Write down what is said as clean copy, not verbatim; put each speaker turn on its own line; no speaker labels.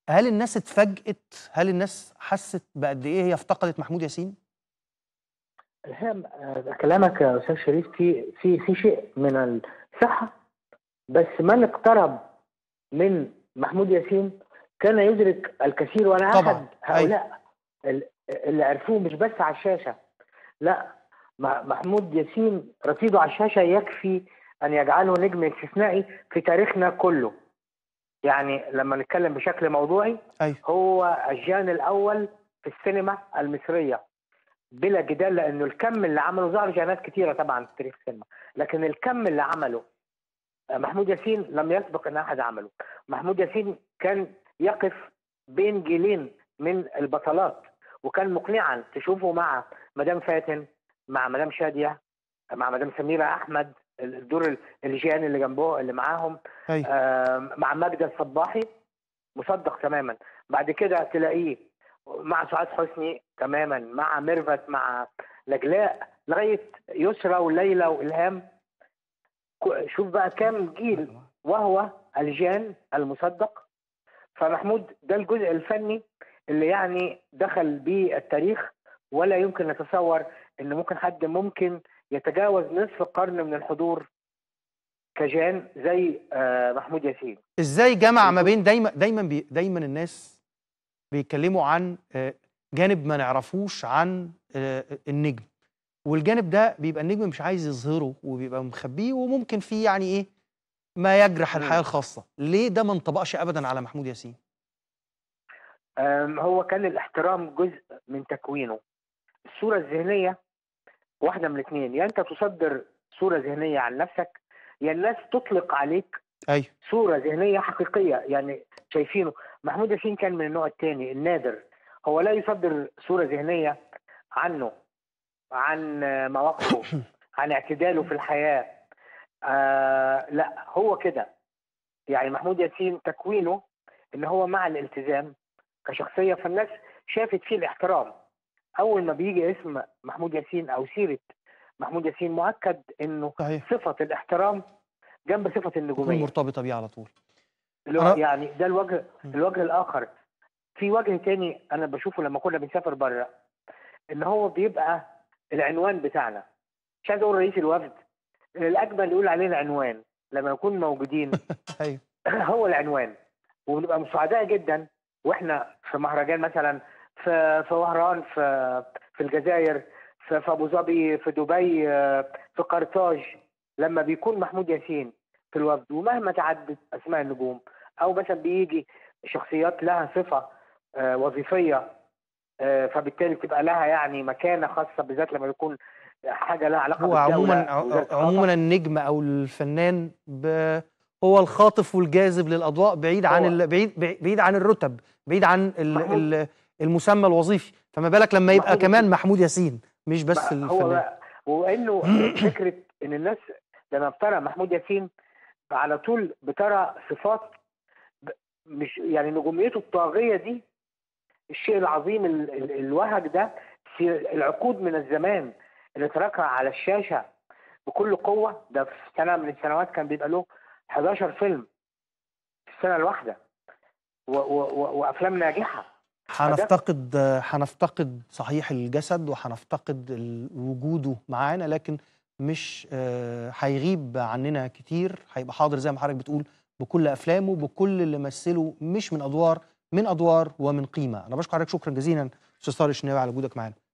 هل الناس اتفاجئت؟ هل الناس حست بقد إيه هي افتقدت محمود ياسين؟
الحقيقة كلامك يا أستاذ شريف في شيء من الصحة، بس من اقترب من محمود ياسين كان يدرك الكثير، وأنا
طبعًا،
أحد
أيوه.
هؤلاء اللي عرفوه مش بس على الشاشة. لا، محمود ياسين رصيده على الشاشة يكفي أن يجعله نجم استثنائي في تاريخنا كله. يعني لما نتكلم بشكل موضوعي،
أيوه.
هو الجان الأول في السينما المصرية بلا جدال، لأنه الكم اللي عمله، ظهر جانات كتيرة طبعا في تاريخ السينما، لكن الكم اللي عمله محمود ياسين لم يسبق أن أحد عمله. محمود ياسين كان يقف بين جيلين من البطلات، وكان مقنعا تشوفه مع مدام فاتن، مع مدام شادية، مع مدام سميرة أحمد، الدور الجيران اللي جنبه اللي معاهم،
أيوه.
مع ماجدة الصباحي، مصدق تماما. بعد كده تلاقيه مع سعاد حسني تماما، مع ميرفت، مع نجلاء، لغاية يسرى وليلى وإلهام. شوف بقى كام جيل وهو الجان المصدق. فمحمود ده الجزء الفني اللي يعني دخل بيه التاريخ، ولا يمكن نتصور ان ممكن حد ممكن يتجاوز نصف قرن من الحضور كجان زي محمود ياسين.
إزاي جمع ما بين دايمًا الناس بيتكلموا عن جانب ما نعرفوش عن النجم، والجانب ده بيبقى النجم مش عايز يظهره وبيبقى مخبيه، وممكن فيه يعني إيه، ما يجرح الحياة الخاصة. ليه ده ما انطبقش أبدًا على محمود ياسين؟
هو كان الاحترام جزء من تكوينه. الصورة الذهنية واحدة من الاثنين، يا انت تصدر صورة ذهنية عن نفسك، يا الناس تطلق عليك
أيوه.
صورة ذهنية حقيقية. يعني شايفينه محمود ياسين كان من النوع الثاني النادر، هو لا يصدر صورة ذهنية عنه، عن مواقفه، عن اعتداله في الحياة. لا، هو كده. يعني محمود ياسين تكوينه ان هو مع الالتزام كشخصية، فالناس شافت فيه الاحترام. اول ما بيجي اسم محمود ياسين او سيرة محمود ياسين، مؤكد انه
صحيح.
صفة الاحترام جنب صفة
تكون
النجومية.
مرتبطة بيه على طول.
اللي هو
أنا
يعني ده الوجه الاخر. في وجه تاني انا بشوفه لما كنا بنسافر بره، ان هو بيبقى العنوان بتاعنا. مش عايز اقول رئيس الوفد، الاجمل يقول عليه العنوان لما نكون موجودين.
أيوه.
هو العنوان. وبنبقى سعداء جدا واحنا في مهرجان مثلا، في وهران، في الجزائر، في ابو ظبي، في دبي، في قرطاج، لما بيكون محمود ياسين في الوفد. ومهما تعدت اسماء النجوم، او مثلا بيجي شخصيات لها صفه وظيفيه، فبالتالي بتبقى لها يعني مكانه خاصه، بالذات لما يكون حاجه لها علاقه
هو
بالدوله ووزاره الثقافه.
عمومًا النجم أو الفنان هو الخاطف والجاذب للأضواء، بعيد عن
هو
بعيد عن الرُتب، بعيد عن
محمود
المسمى الوظيفي، فما بالك لمّا يبقى
محمود
كمان
ياسين
محمود ياسين، مش بس
هو
الفنان.
بقى، وانه فكره ان الناس لما بترى محمود ياسين على طول بترى صفات مش يعني نجوميته الطاغيه دي، الشيء العظيم الوهج ده في العقود من الزمان اللي تركها على الشاشه بكل قوه. ده في سنه من السنوات كان بيبقى له 11 فيلم في السنه الواحده، وافلام ناجحه. فده
هنفتقد صحيح الجسد، وهنفتقد وجوده معانا، لكن مش هيغيب عننا كتير، هيبقى حاضر زي ما حضرتك بتقول بكل أفلامه، بكل اللي مثله، مش من أدوار ومن قيمة. أنا باشكر حضرتك شكرًا جزيلًا أستاذ طارق الشناوي على وجودك معانا.